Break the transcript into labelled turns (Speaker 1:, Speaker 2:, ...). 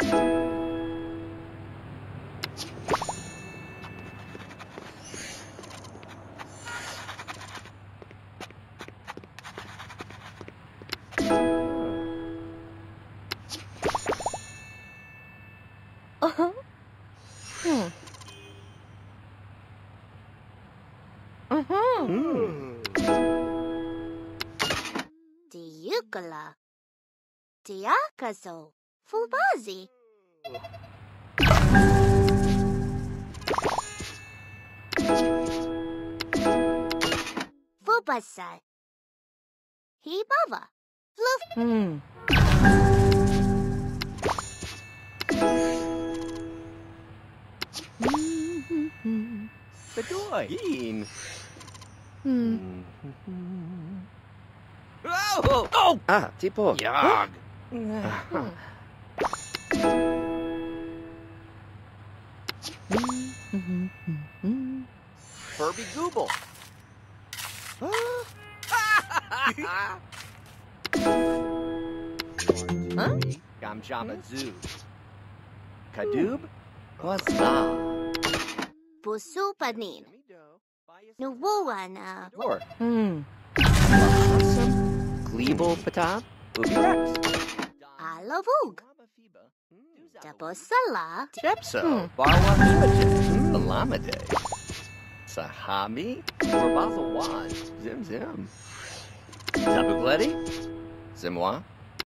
Speaker 1: Uh-huh.
Speaker 2: Diucula. Diacaso. Fubazi. Fubasa. Hibava. Fluf.
Speaker 3: Bedoy. Ian. Oh!
Speaker 4: Ah, tipo.
Speaker 3: Yog. Furby Gooble. Gamjaba Zoo. Kadoob.
Speaker 4: What's that?
Speaker 2: Pusupanin. Nuwana.
Speaker 3: Or
Speaker 4: Glebal Patab?
Speaker 3: Booby Rex.
Speaker 2: Alavug. Dabosala.
Speaker 3: Jepso. Barwa Mimaje. Alamade. Sahami. Orbazawan. Zim Zim. Zabugledi. Zimwa.